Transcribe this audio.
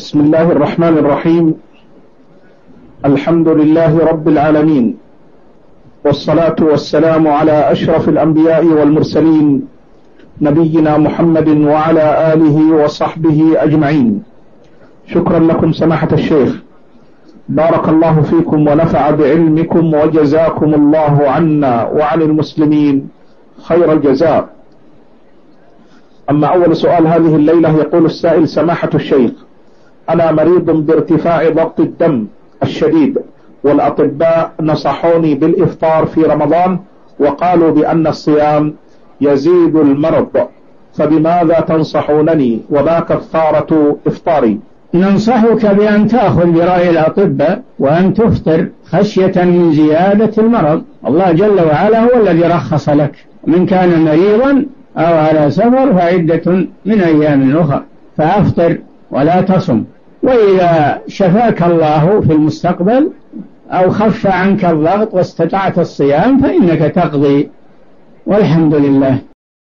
بسم الله الرحمن الرحيم. الحمد لله رب العالمين، والصلاة والسلام على أشرف الأنبياء والمرسلين، نبينا محمد وعلى آله وصحبه أجمعين. شكرا لكم سماحة الشيخ، بارك الله فيكم ونفع بعلمكم، وجزاكم الله عنا وعن المسلمين خير الجزاء. أما أول سؤال هذه الليلة، يقول السائل: سماحة الشيخ، أنا مريض بارتفاع ضغط الدم الشديد، والأطباء نصحوني بالإفطار في رمضان، وقالوا بأن الصيام يزيد المرض، فبماذا تنصحونني وما كفارة إفطاري؟ ننصحك بأن تأخذ برأي الأطباء وأن تفطر خشية من زيادة المرض. الله جل وعلا هو الذي رخص لك، من كان مريضا أو على سفر فعدة من أيام أخرى، فأفطر ولا تصم. وإذا شفاك الله في المستقبل أو خف عنك الضغط واستطعت الصيام فإنك تقضي، والحمد لله.